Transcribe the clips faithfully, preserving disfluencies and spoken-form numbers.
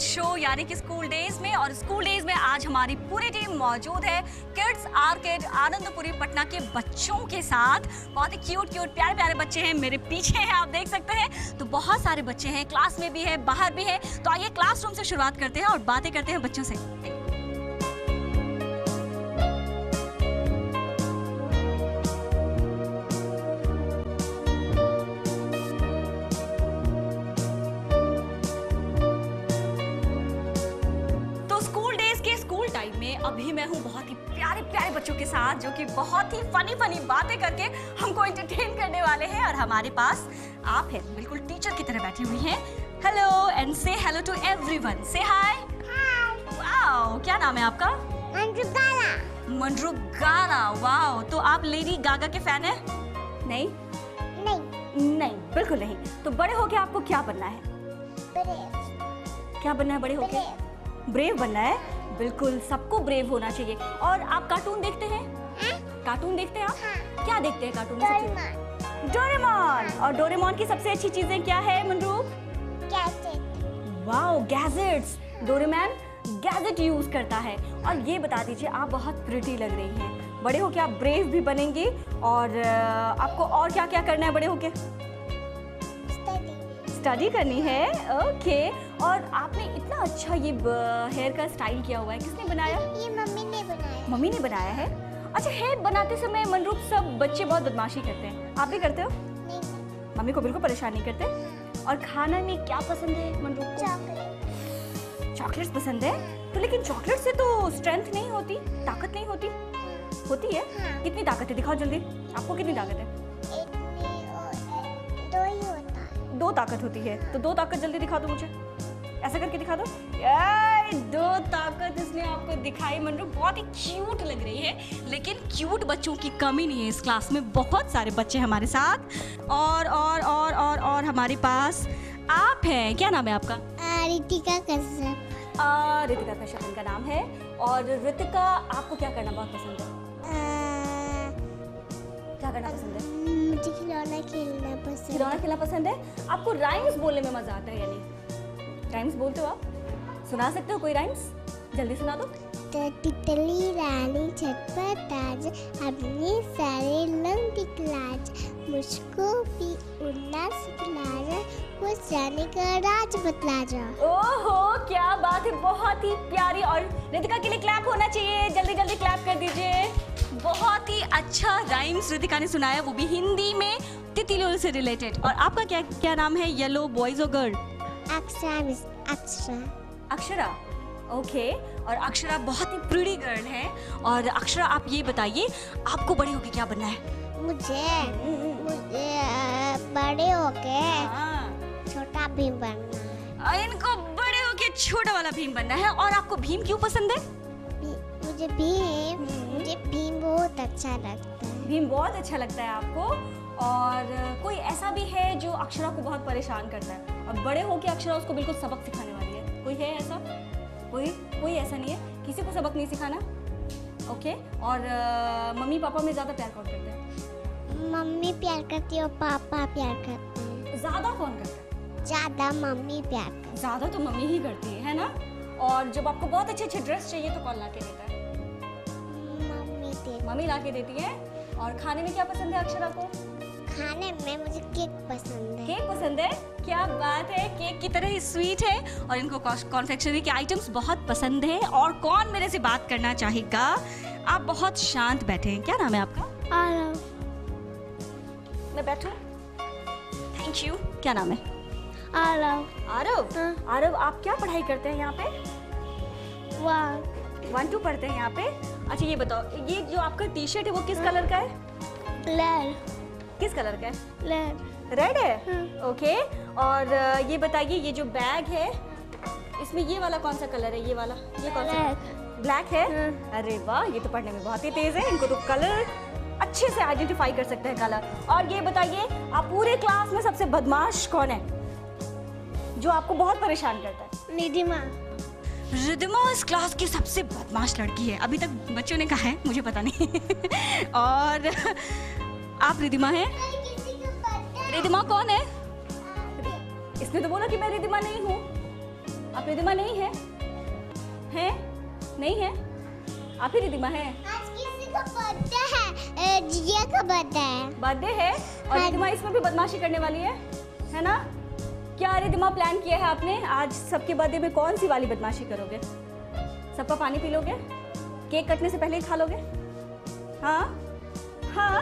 Show यानी कि school days में। और स्कूल डेज में आज हमारी पूरी टीम मौजूद है किड्स आर्केड आनंदपुरी पटना के बच्चों के साथ। बहुत ही क्यूट क्यूट प्यारे प्यारे बच्चे हैं, मेरे पीछे हैं, आप देख सकते हैं। तो बहुत सारे बच्चे हैं, क्लास में भी है, बाहर भी है। तो आइए क्लासरूम से शुरुआत करते हैं और बातें करते हैं बच्चों से। अभी मैं हूँ बहुत ही प्यारे प्यारे बच्चों के साथ जो कि बहुत ही फनी फनी बातें करके हमको एंटरटेन करने वाले हैं। और हमारे पास आप हैं, बिल्कुल टीचर की तरह बैठी हुई हैं। Hello and say hello to everyone, say hi. Wow, क्या नाम है आपका? मंजू गाला। मंजू गाला, वाओ। तो आप लेडी गागा के फैन हैं? नहीं नहीं नहीं बिल्कुल नहीं। तो बड़े होके आपको क्या बनना है? ब्रेव। क्या बनना है बड़े होके? ब्रेव बनना है। बिल्कुल, सबको ब्रेव होना चाहिए। और आप कार्टून देखते हैं? हाँ? कार्टून देखते हैं आप? हाँ। क्या देखते हैं कार्टून में? डोरेमोन। डोरेमोन। और डोरेमोन की सबसे अच्छी चीजें क्या है Manroop? Gadget. Wow, gadgets. Doraemon gadget use करता है। और ये बता दीजिए, आप बहुत प्रिटी लग रही हैं। बड़े होके आप ब्रेव भी बनेंगे। और आपको और क्या क्या करना है बड़े होके? स्टडी करनी है, ओके। और आपने इतना अच्छा ये हेयर का स्टाइल किया हुआ है, किसने बनाया? ये मम्मी ने बनाया। मम्मी ने बनाया है। अच्छा, हेयर बनाते समय मनरूप सब बच्चे बहुत बदमाशी करते हैं, आप भी करते हो? नहीं। मम्मी को बिल्कुल परेशान नहीं करते? और खाना में क्या पसंद है मनरूप को? चॉकलेट। चॉकलेट्स पसंद है। तो लेकिन चॉकलेट से तो स्ट्रेंथ नहीं होती, ताकत नहीं होती? होती है। हाँ। कितनी ताकत है, दिखाओ जल्दी। आपको कितनी ताकत है? दो ही होता है। दो ताकत होती है। तो दो ताकत जल्दी दिखा दो मुझे, ऐसा करके दिखा दो। यार, दो ताकत इसने आपको दिखाई। मनरू बहुत ही क्यूट लग रही है, लेकिन क्यूट बच्चों की कमी नहीं है इस क्लास में। बहुत सारे बच्चे हमारे साथ। और और और और और हमारे पास आप हैं। क्या नाम है आपका? रितिका कश्यप। रितिका कश्यप इनका नाम है। और रितिका, आपको क्या करना बहुत पसंद है? क्या करना पसंद है? मुझे खिलौना खेलना पसंद है। खिलौना खेलना पसंद है। आपको राइम्स बोलने में मजा आता है या नहीं? राइम्स बोलते हो आप? सुना सकते हो कोई राइम्स? जल्दी सुना दो। तो तितली रानी झटपट आज, अपने सारे रंग दिखलाज, मुझको भी उड़ना सिखला जा, वो जाने का राज बतला जा। ओहो, क्या बात है, बहुत ही प्यारी। और रितिका के लिए क्लैप होना चाहिए, जल्दी जल्दी क्लैप कर दीजिए। बहुत ही अच्छा राइम्स रितिका ने सुनाया, वो भी हिंदी में, तितलियों से रिलेटेड। और आपका क्या क्या नाम है? येलो बॉयज और girl? Akshara miss Akshara. Akshara, okay. और अक्षरा बहुत ही प्रीटी गर्ल है। और अक्षरा, आप ये बताइए, आपको बड़े होके क्या बनना है? मुझे मुझे बड़े होके छोटा भीम बनना है। इनको बड़े होके छोटा वाला भीम बनना है। और आपको भीम क्यों पसंद है? मुझे भीम मुझे भीम बहुत अच्छा लगता है। भीम बहुत अच्छा लगता है आपको। और कोई ऐसा भी है जो अक्षरा को बहुत परेशान करता है और बड़े होके अक्षरा उसको बिल्कुल सबक सिखाने वाली है? कोई है ऐसा? कोई कोई ऐसा नहीं है? किसी को सबक नहीं सिखाना? ओके। और आ, मम्मी पापा में ज़्यादा प्यार कौन करते हैं? मम्मी प्यार करती है और पापा प्यार करते हैं। ज़्यादा कौन करता है? ज़्यादा मम्मी प्यार करती है। ज़्यादा तो मम्मी ही करती है, है ना? और जब आपको बहुत अच्छे अच्छे ड्रेस चाहिए तो कौन ला के देता है? मम्मी दे मम्मी ला के देती है। और खाने में क्या पसंद है अक्षरा को? खाने में मुझे केक पसंद है। केक पसंद है? क्या बात है, केक की तरह ही स्वीट है। और इनको कॉन्फेक्शनरी के आइटम्स बहुत पसंद है। और कौन मेरे से बात करना चाहेगा? आप बहुत शांत बैठे हैं। क्या नाम है आपका? आरव। मैं बैठूं? Thank you. क्या नाम है? आरव। आरव। हाँ। आरव, आप क्या पढ़ाई करते हैं यहाँ पे? वन वन टू पढ़ते हैं यहाँ पे। अच्छा, ये बताओ, ये जो आपका टी शर्ट है वो किस कलर का है? रेड। किस कलर का है? रेड। रेड है। हाँ। ओके। और ये बताइए, ये जो बैग है इसमें ये वाला कौन सा कलर है? ये वाला, ये कौन सा? ब्लैक है। हाँ। अरे वाह, ये तो पढ़ने में बहुत ही तेज है। इनको तो कलर अच्छे से आइडेंटिफाई कर सकते हैं, कलर। और ये बताइए, आप पूरे क्लास में सबसे बदमाश कौन है जो आपको बहुत परेशान करता है? निधिमा। रिधिमा इस क्लास की सबसे बदमाश लड़की है, अभी तक बच्चों ने कहा है, मुझे पता नहीं। और आप रिधिमा हैं? रिधिमा कौन है? इसने तो बोला कि मैं रिधिमा नहीं हूँ। आप रिदिमा नहीं है? हैं? नहीं है? आप ही रिदिमा है? आज किसी का बर्थडे है, जिया का बर्थडे है। बर्थडे है और हाँ। रिदिमा इसमें भी बदमाशी करने वाली है, है ना? क्या रिदिमा प्लान किया है आपने? आज सबके बर्थडे में कौन सी वाली बदमाशी करोगे? सबका पानी पी लोगे? केक कटने से पहले ही खा लोगे? हाँ हाँ।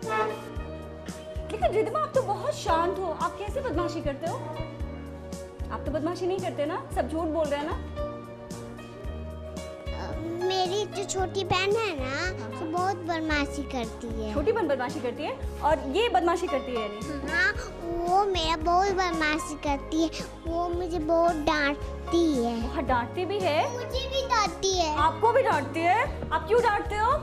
लेकिन रिदिमा आप तो बहुत शांत हो, आप कैसे बदमाशी करते हो? आप तो बदमाशी नहीं करते ना, सब झूठ बोल रहे हैं ना? मेरी जो छोटी बहन है ना, वो बहुत बदमाशी करती है। छोटी बहन बदमाशी करती है और ये बदमाशी करती है यानी? हाँ, वो मेरा बहुत बदमाशी करती है, वो मुझे बहुत डांटती है। बहुत डांटती भी है? मुझे भी डांटती है। आपको भी डांटती है? आप क्यों डांटते हो?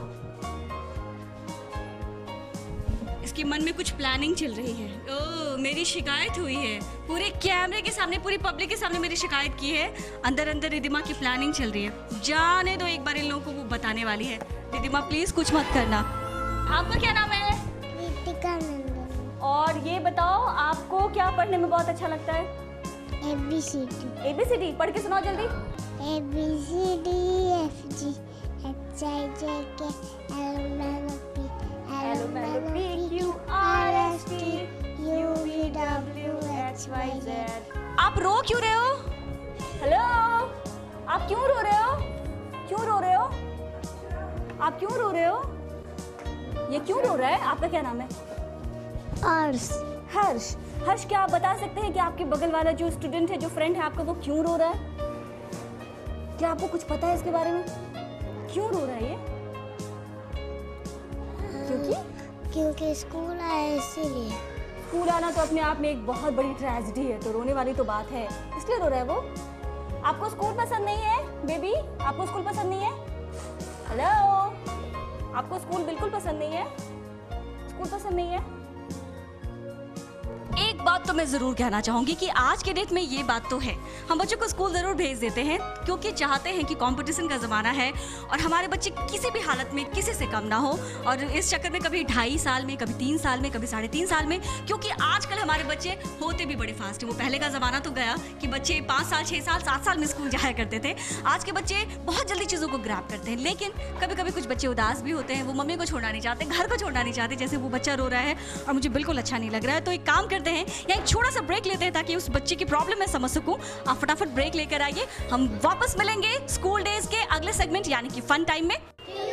इसके मन में कुछ प्लानिंग चल रही है। ओह, मेरी शिकायत हुई है, पूरे कैमरे के सामने, पूरी पब्लिक के सामने मेरी शिकायत की है। अंदर अंदर रिदिमा की प्लानिंग चल रही है। जाने दो, एक बार इन लोगों को वो बताने वाली है। रिदिमा प्लीज कुछ मत करना। आपका क्या नाम है? रितिका नंदन। और ये बताओ, आपको क्या पढ़ने में बहुत अच्छा लगता है? A B C D. A B C D पढ़ के सुनाओ जल्दी। A B C D F G H I J K L M N O P L M N O P Q R S T U V W X Y Z। आप रो क्यों रहे हो? Hello, आप क्यों रो रहे हो? क्यों रो रहे हो? आप क्यों रो रहे हो? ये क्यों रो रहा है? आपका क्या नाम है? अर्श। हर्ष। हर्ष, क्या आप बता सकते हैं कि आपके बगल वाला जो स्टूडेंट है, जो फ्रेंड है आपका, वो क्यों रो रहा है? क्या आपको कुछ पता है इसके बारे में? क्यों रो रहा है ये? क्योंकि क्योंकि स्कूल आया इसीलिए। स्कूल आना तो अपने आप में एक बहुत बड़ी ट्रेजेडी है, तो रोने वाली तो बात है, इसलिए रो रहा है वो। आपको स्कूल पसंद नहीं है बेबी? आपको स्कूल पसंद नहीं है? हेलो, आपको स्कूल बिल्कुल पसंद नहीं है? स्कूल पसंद नहीं है? एक बात तो मैं जरूर कहना चाहूंगी कि आज के डेट में ये बात तो है, हम बच्चों को स्कूल जरूर भेज देते हैं क्योंकि चाहते हैं कि कंपटीशन का ज़माना है और हमारे बच्चे किसी भी हालत में किसी से कम ना हो। और इस चक्कर में कभी ढाई साल में, कभी तीन साल में, कभी साढ़े तीन साल में, क्योंकि आजकल हमारे बच्चे होते भी बड़े फास्ट हैं। वो पहले का ज़माना तो गया कि बच्चे पाँच साल, छः साल, सात साल में स्कूल जाया करते थे। आज के बच्चे बहुत जल्दी चीज़ों को ग्रैब करते हैं, लेकिन कभी कभी कुछ बच्चे उदास भी होते हैं। वो मम्मी को छोड़ना नहीं चाहते, घर को छोड़ना नहीं चाहते, जैसे वो बच्चा रो रहा है और मुझे बिल्कुल अच्छा नहीं लग रहा है। तो एक काम करते हैं, या एक छोटा सा ब्रेक लेते हैं ताकि उस बच्चे की प्रॉब्लम मैं समझ सकूं। आप फटाफट ब्रेक लेकर आइए, हम वापस मिलेंगे स्कूल डेज के अगले सेगमेंट यानी कि फन टाइम में।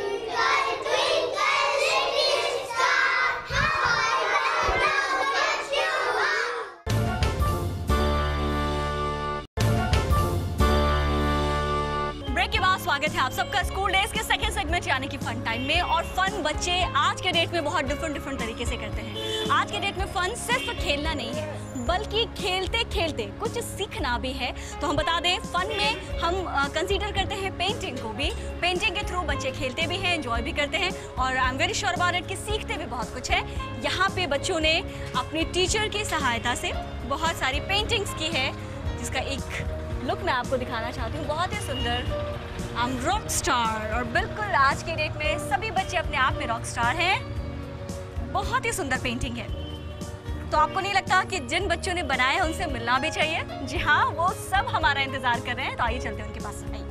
ब्रेक के बाद स्वागत है आप सबका स्कूल डेज के सेकंड सेगमेंट यानी कि फन टाइम में। और फन बच्चे आज के डेट में बहुत डिफरेंट डिफरेंट तरीके से करते हैं। आज के डेट में फन सिर्फ खेलना नहीं है, बल्कि खेलते खेलते कुछ सीखना भी है। तो हम बता दें, फन में हम कंसीडर करते हैं पेंटिंग को भी। पेंटिंग के थ्रू बच्चे खेलते भी हैं, एंजॉय भी करते हैं और I am very sure about it कि सीखते भी बहुत कुछ है। यहाँ पे बच्चों ने अपनी टीचर की सहायता से बहुत सारी पेंटिंग्स की है, जिसका एक लुक मैं आपको दिखाना चाहती हूँ। बहुत ही सुंदर, आई एम रॉक स्टार। और बिल्कुल आज के डेट में सभी बच्चे अपने आप में रॉक स्टार हैं। बहुत ही सुंदर पेंटिंग है। तो आपको नहीं लगता कि जिन बच्चों ने बनाया है उनसे मिलना भी चाहिए? जी हाँ, वो सब हमारा इंतजार कर रहे हैं। तो आइए चलते हैं उनके पास। आइए।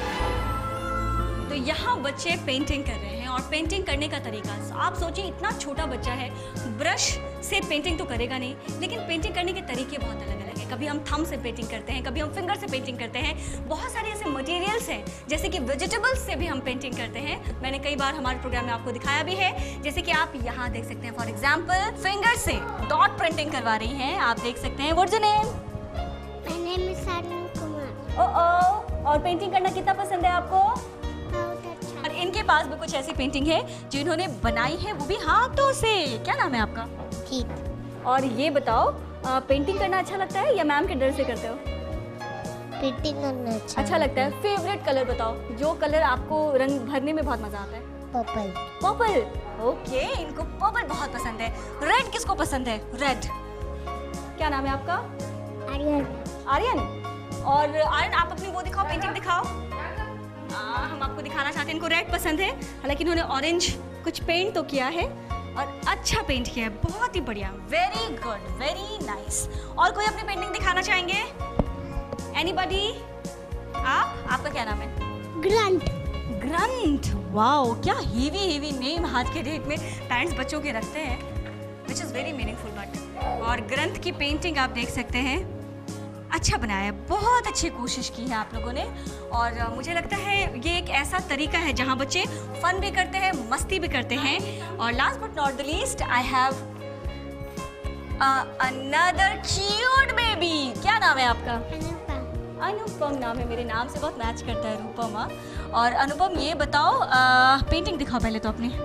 तो यहाँ बच्चे पेंटिंग कर रहे हैं और पेंटिंग करने का तरीका, आप सोचिए इतना छोटा बच्चा है, ब्रश से पेंटिंग तो करेगा नहीं, लेकिन पेंटिंग करने के तरीके बहुत अलग अलग हैं। कभी हम थंब से पेंटिंग करते हैं, कभी हम फिंगर से पेंटिंग करते हैं। बहुत सारे ऐसे मटेरियल्स हैं, जैसे कि वेजिटेबल्स से भी हम पेंटिंग करते हैं। मैंने कई बार हमारे प्रोग्राम में आपको दिखाया भी है, जैसे कि आप यहाँ देख सकते हैं। फॉर एग्जाम्पल फिंगर से डॉट प्रिंटिंग करवा रही हैं, आप देख सकते हैं। What's your name? My name is Sanu Kumar. ओ ओ, और पेंटिंग करना कितना पसंद है आपको? बहुत अच्छा। और इनके पास भी कुछ ऐसी पेंटिंग है जो इन्होंने बनाई है, वो भी हाथों से। क्या नाम है आपका? ठीक। और ये बताओ, आ, पेंटिंग करना अच्छा लगता है या मैम के डर से करते हो? पेंटिंग करना अच्छा अच्छा लगता है। फेवरेट कलर बताओ, जो कलर आपको रंग भरने में बहुत मजा आता है। पर्पल। पर्पल। ओके, इनको पर्पल बहुत पसंद है। रेड किसको पसंद है? रेड। क्या नाम है आपका? आर्यन। आर्यन। और आर्यन, आप अपनी वो दिखाओ, पेंटिंग दिखाओ। आ, हम आपको दिखाना चाहते हैं, इनको रेड पसंद है, हालांकि इन्होंने ऑरेंज कुछ पेंट तो किया है और अच्छा पेंट किया है। बहुत ही बढ़िया, वेरी गुड, वेरी नाइस। और कोई अपनी पेंटिंग दिखाना चाहेंगे? एनीबॉडी? आप आपका क्या नाम है? ग्रंथ। ग्रंथ। वाओ, क्या हेवी हेवी नेम आज के डेट में पेरेंट्स बच्चों के रखते हैं, which is very meaningful. But और ग्रंथ की पेंटिंग आप देख सकते हैं, अच्छा बनाया है, बहुत अच्छी कोशिश की है आप लोगों ने। और uh, मुझे लगता है ये एक ऐसा तरीका है जहाँ बच्चे फन भी करते हैं, मस्ती भी करते हैं। और last but not the least, I have another cute baby. क्या नाम है आपका? अनुपम। अनुपम नाम है, मेरे नाम से बहुत मैच करता है रूपमा। और अनुपम ये बताओ, आ, पेंटिंग दिखाओ पहले तो अपनी,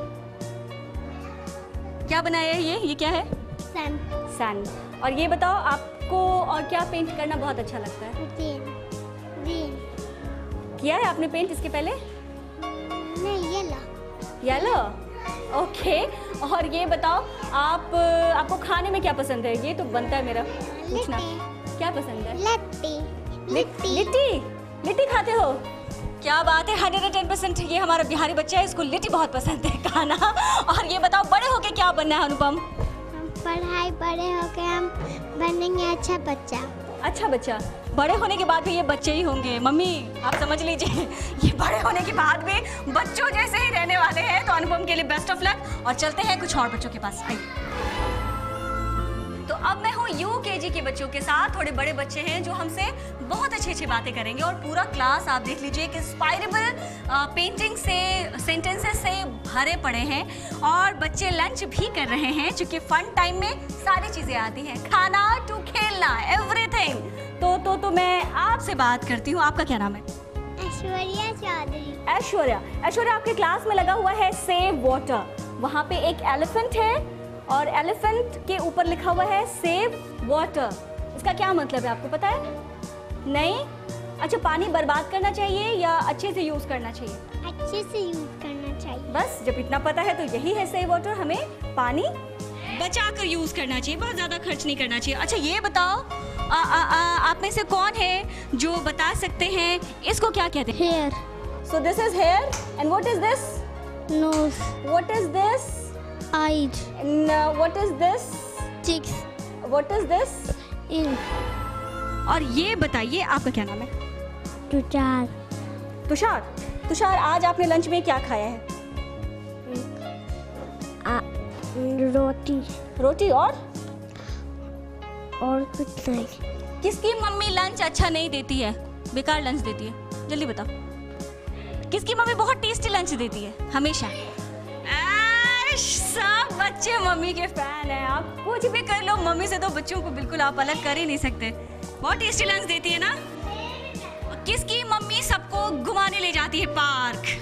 क्या बनाया है ये ये क्या है? सन। सन। और ये बताओ आपको और क्या पेंट करना बहुत अच्छा लगता है? ग्रीन। ग्रीन। किया है आपने पेंट इसके पहले? नहीं, येलो। Yellow, okay. और ये बताओ आप आपको खाने में क्या पसंद है? ये तो बनता है मेरा पूछना, क्या पसंद है? लिट्टी। लिट्टी। लिट्टी लिट्टी खाते हो? क्या बात है, हंड्रेड एंड टेन परसेंट ये हमारा बिहारी बच्चा है, इसको लिट्टी बहुत पसंद है खाना। और ये बताओ बड़े होके क्या बनना है अनुपम? हम पढ़ाई बड़े होके हम बनेंगे अच्छा बच्चा। अच्छा बच्चा, बड़े होने के बाद भी ये बच्चे ही होंगे मम्मी, आप समझ लीजिए, ये बड़े होने के बाद भी बच्चों जैसे ही रहने वाले हैं। तो अनुपम के लिए बेस्ट ऑफ लक। और चलते हैं कुछ और बच्चों के पास। आइए। तो अब मैं हूँ यूकेजी के बच्चों के साथ, थोड़े बड़े बच्चे हैं जो हमसे बहुत अच्छी अच्छी बातें करेंगे। और पूरा क्लास आप देख लीजिए कि इंस्पायरेबल पेंटिंग से, सेंटेंसेस से भरे पड़े हैं। और बच्चे लंच भी कर रहे हैं, चूँकि फन टाइम में सारी चीज़ें आती हैं, खाना टू खेलना, एवरीथिंग। तो तो तो मैं आपसे बात करती हूँ, आपका क्या नाम है? ऐश्वर्या चौधरी। ऐश्वर्या। ऐश्वर्या, आपके क्लास में लगा हुआ है सेव वाटर, वहाँ पे एक एलिफेंट है और एलिफेंट के ऊपर लिखा हुआ है सेव वाटर। इसका क्या मतलब है आपको पता है? नहीं? अच्छा, पानी बर्बाद करना चाहिए या अच्छे से यूज़ करना चाहिए? अच्छे से यूज करना चाहिए। बस जब इतना पता है तो यही है सेव वाटर, हमें पानी बचा कर यूज़ करना चाहिए, बहुत ज़्यादा खर्च नहीं करना चाहिए। अच्छा ये बताओ, आ, आ, आ, आप में से कौन है जो बता सकते हैं इसको क्या कहते हैं? Hair. So this is hair and what is this? Nose. What is this? Eyes. What is this? Cheeks. What is this? In. और ये बताइए आपका क्या नाम है? तुषार। तुषार। तुषार, आज आपने लंच में क्या खाया है? आ, रोटी। रोटी और और कुछ नहीं। किसकी मम्मी लंच अच्छा नहीं देती है, बेकार लंच देती है? जल्दी बताओ, किसकी मम्मी बहुत टेस्टी लंच देती है हमेशा? ऐश, सब बच्चे मम्मी के फैन हैं। आप कुछ भी कर लो, मम्मी से तो बच्चों को बिल्कुल आप अलग कर ही नहीं सकते। बहुत टेस्टी लंच देती है ना। किसकी मम्मी सबको घुमाने ले जाती है पार्क?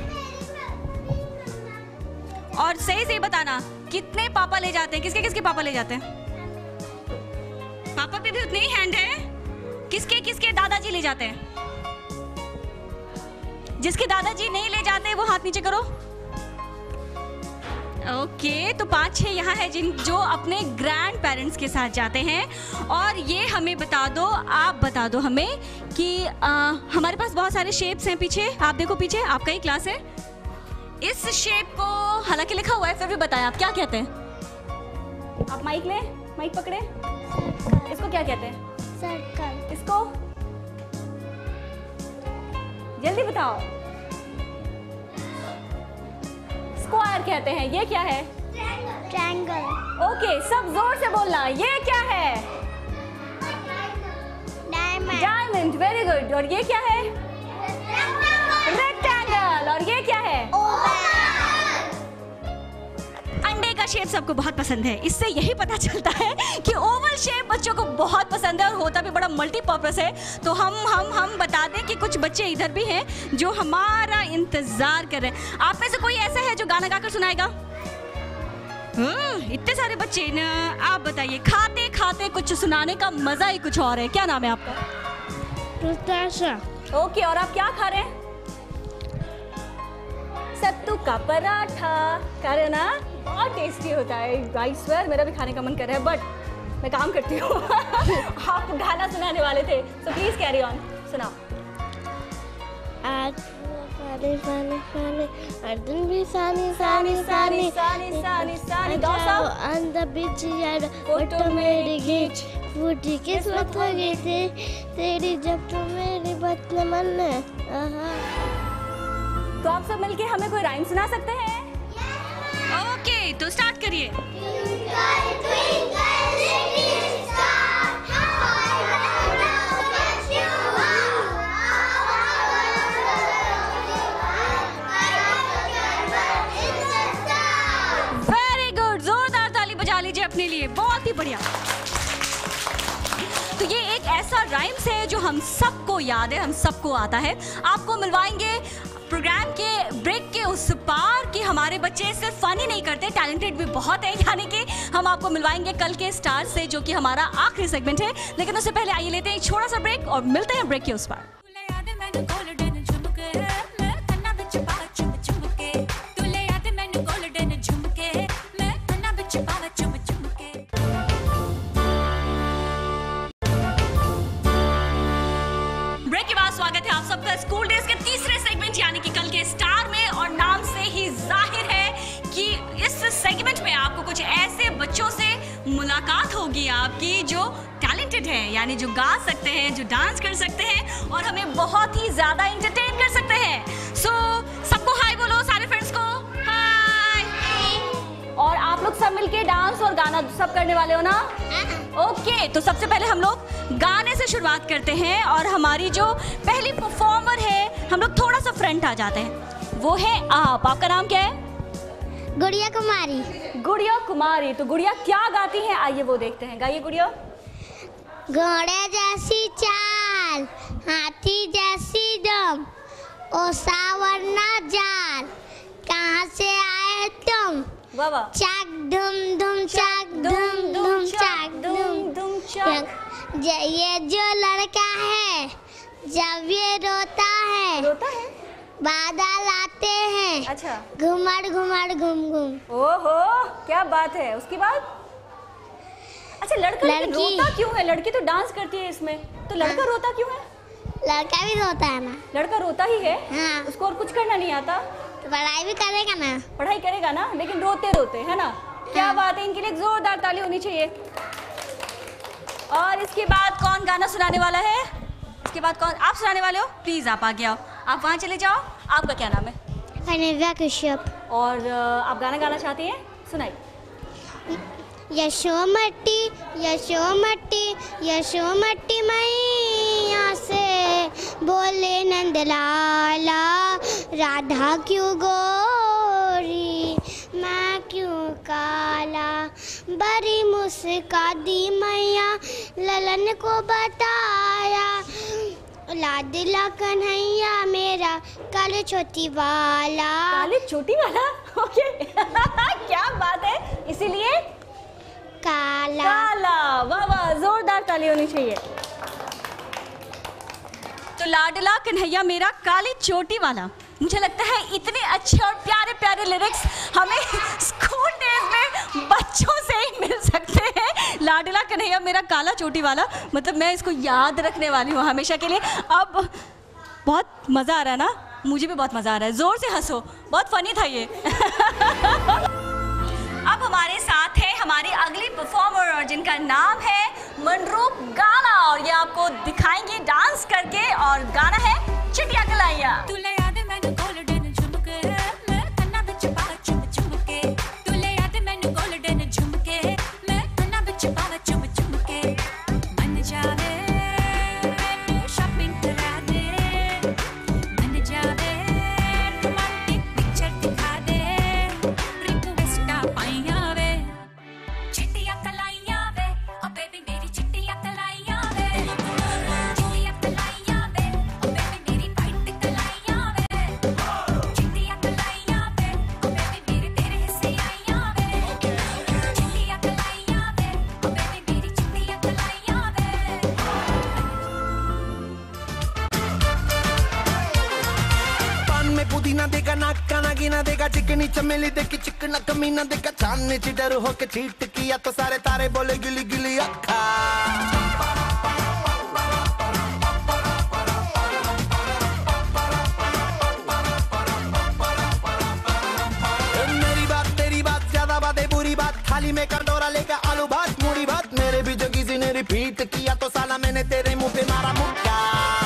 और सही सही बताना, कितने पापा ले जाते हैं? किसके किसके पापा ले जाते हैं? पापा पे भी उतने ही हैंड है। किसके किसके दादाजी ले जाते हैं? जिसके दादाजी नहीं ले जाते वो हाथ नीचे करो। ओके, तो पांच छह यहाँ है जिन जो अपने ग्रैंड पेरेंट्स के साथ जाते हैं। और ये हमें बता दो, आप बता दो हमें कि आ, हमारे पास बहुत सारे शेप्स हैं पीछे। आप देखो पीछे, आपका ही क्लास है। इस शेप को हालांकि लिखा हुआ है, फिर भी बताएं आप क्या कहते हैं? आप माइक ले, माइक पकड़े। इसको क्या कहते हैं? सर्कल। इसको जल्दी बताओ। स्क्वायर कहते हैं। ये क्या है? ट्रायंगल। ओके, सब जोर से बोलना। ये क्या है? डायमंड। Diamond, very good. और ये क्या है? रेक्टेंगल। और ये क्या है? अंडे का शेप सबको बहुत पसंद है। इससे यही पता चलता है कि ओवल शेप बच्चों को बहुत पसंद है और होता भी बड़ा मल्टीपर्पस है। तो हम हम हम बता दें कि कुछ बच्चे इधर भी हैं जो हमारा इंतजार कर रहे हैं। आप में से कोई ऐसा है जो गाना गाकर सुनाएगा? हम्म, इतने सारे बच्चे ना। आप बताइए, खाते खाते कुछ सुनाने का मजा ही कुछ और है। क्या नाम है आपका? रुताशा। ओके, और आप क्या खा रहे हैं? सत्तू का पराठा। करना बहुत टेस्टी होता है। आई स्वेयर मेरा भी खाने का मन कर रहा है, बट मैं काम करती हूँ। आप गाना सुनाने वाले थे, सो प्लीज कैरी ऑन, सुनाओ। आज सानी सानी सानी, अर्जुन भी सानी सानी सानी सानी सानी सानी सानी, दो सौ on the beach yard, photo मेरी खींच, बूढ़ी किस्मत हो गई थी तेरी जब तो मेरी बात न माने। तो आप सब मिलके हमें कोई राइम सुना सकते हैं? ओके, तो स्टार्ट करिए। वेरी गुड, जोरदार ताली बजा लीजिए अपने लिए, बहुत ही बढ़िया। तो ये एक ऐसा राइम्स है जो हम सबको याद है, हम सबको आता है। आपको मिलवाएंगे प्रोग्राम के ब्रेक के उस पार कि हमारे बच्चे सिर्फ फन ही नहीं करते, टैलेंटेड भी बहुत है। यानी कि हम आपको मिलवाएंगे कल के स्टार से, जो कि हमारा आखिरी सेगमेंट है। लेकिन उससे पहले आइए लेते हैं एक छोटा सा ब्रेक और मिलते हैं ब्रेक के उस पार। स्वागत है आप सबका स्कूल डेज के तीसरे सेगमेंट यानी कि कल के स्टार में। और नाम से ही जाहिर है कि इस सेगमेंट में आपको कुछ ऐसे बच्चों से मुलाकात होगी आपकी जो टैलेंटेड है, यानी जो गा सकते हैं, जो डांस कर सकते हैं और हमें बहुत ही ज्यादा एंटरटेन कर सकते हैं। सो so, सबको हाय बोलो, सारे फ्रेंड्स को हाय। और आप लोग सब मिलके डांस और गाना सब करने वाले हो ना? ओके okay, तो सबसे पहले हम लोग गाने से शुरुआत करते हैं और हमारी जो पहली परफॉर्मर है, हम लोग थोड़ा सा फ्रंट आ जाते हैं, वो है आप। आपका नाम क्या है? गुड़िया कुमारी। गुड़िया कुमारी, तो गुड़िया क्या गाती हैं? आइए वो देखते हैं, गाइए गुड़िया। घोड़े जैसी चाल, हाथी जैसी दम, ओ सावरना जाल, कहाँ से आए तुम? वाह वाह। चाक धुम धुम चाक धुम धुम चाक धुम धुम चाक। ये जो लड़का है जब ये रोता है, रोता है, बादल आते हैं, अच्छा, घुमड़ घुमड़ घुम घुम। ओहो क्या बात है। उसके बाद अच्छा, लड़का लड़की रोता क्यों है? लड़की तो डांस करती है इसमें, तो लड़का हाँ। रोता क्यों है? लड़का भी रोता है ना। लड़का रोता ही है हाँ। उसको और कुछ करना नहीं आता? तो पढ़ाई भी करेगा ना। पढ़ाई करेगा ना, लेकिन रोते रोते, है ना? हाँ। क्या बात है, इनके लिए जोरदार ताली होनी चाहिए। और इसके बाद कौन गाना सुनाने वाला है? इसके बाद कौन? आप सुनाने वाले हो? प्लीज आप आगे आओ, आप वहाँ चले जाओ। आपका क्या नाम है? अनव्या कश्यप। और आप गाना गाना चाहती हैं? सुनाइए। यशोमती यशोमती यशोमती मैया से बोले नंदलाला, राधा क्यों गोरी मैं क्यों काला, बड़ी मुस्का दी मैया ललन को बताया, लाडला कन्हैया मेरा काले छोटी वाला। काले छोटी वाला, ओके क्या बात है, इसीलिए काला काला। वाह वाह, जोरदार ताली होनी चाहिए। तो लाडला कन्हैया मेरा काली चोटी वाला, मुझे लगता है इतने अच्छे और प्यारे प्यारे लिरिक्स हमें स्कूल डेज में बच्चों से ही मिल सकते हैं। लाडला कन्हैया मेरा काला चोटी वाला, मतलब मैं इसको याद रखने वाली हूँ हमेशा के लिए। अब बहुत मज़ा आ रहा है ना? मुझे भी बहुत मज़ा आ रहा है, ज़ोर से हंसो, बहुत फनी था ये। अब हमारे साथ है हमारी अगली परफॉर्मर और जिनका नाम है मनरूप गाना, और ये आपको दिखाएंगे डांस करके, और गाना है चिटिया कलाइया। पुदीना देगा, नाका नागिना देगा, चिकनी चमेली देखी चिकना कमीना देखा, चांदनी चिडर होके चीट किया तो सारे तारे बोले गिली गिली अक्खा। मेरी बात तेरी बात ज्यादा बातें बुरी बात, थाली में कर डोरा लेकर आलू भात मूड़ी भात, मेरे भी जो किसी ने रिपीट किया तो साला मैंने तेरे मुंह पे मारा मुक्का।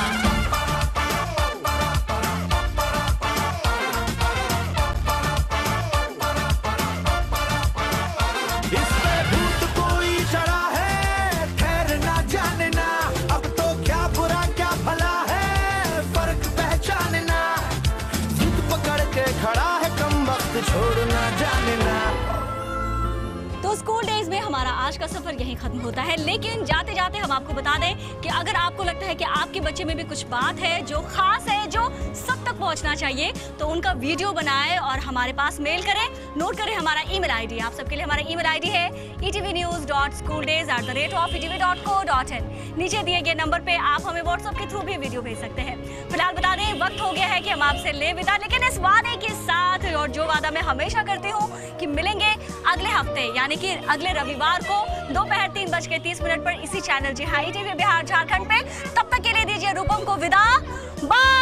इस पे भूत कोई चढ़ा है, ठहरना जानना, अब तो क्या बुरा क्या भला है, फर्क पहचानना, जिद पकड़ के खड़ा है कम वक्त छोड़ना जानना। तो स्कूल डेज में हमारा आज का सफर यहीं खत्म होता है, लेकिन जाते जाते हम आपको बता दें कि अगर आपको लगता है कि आपके बच्चे में भी कुछ बात है जो खास है, जो सब तक पहुंचना चाहिए, तो उनका वीडियो बनाएं और हमारे पास मेल करें। नोट करें हमारा ईमेल आईडी, आप सबके लिए हमारा ईमेल आईडी है E T V news dot school days at the rate of E T V dot co dot in. नीचे दिए गए नंबर पे आप हमें व्हाट्सएप के थ्रू भी वीडियो भेज सकते हैं। फिलहाल बता दें वक्त हो गया है कि हम आपसे ले विदा, लेकिन इस वादे के साथ, और जो वादा मैं हमेशा करती हूँ कि मिलेंगे अगले हफ्ते यानी कि अगले रविवार को दोपहर तीन बज के तीस मिनट पर इसी चैनल जी हाँ E T V Bihar Jharkhand पे। तब तक के लिए दीजिए रूपम को विदा, बाय।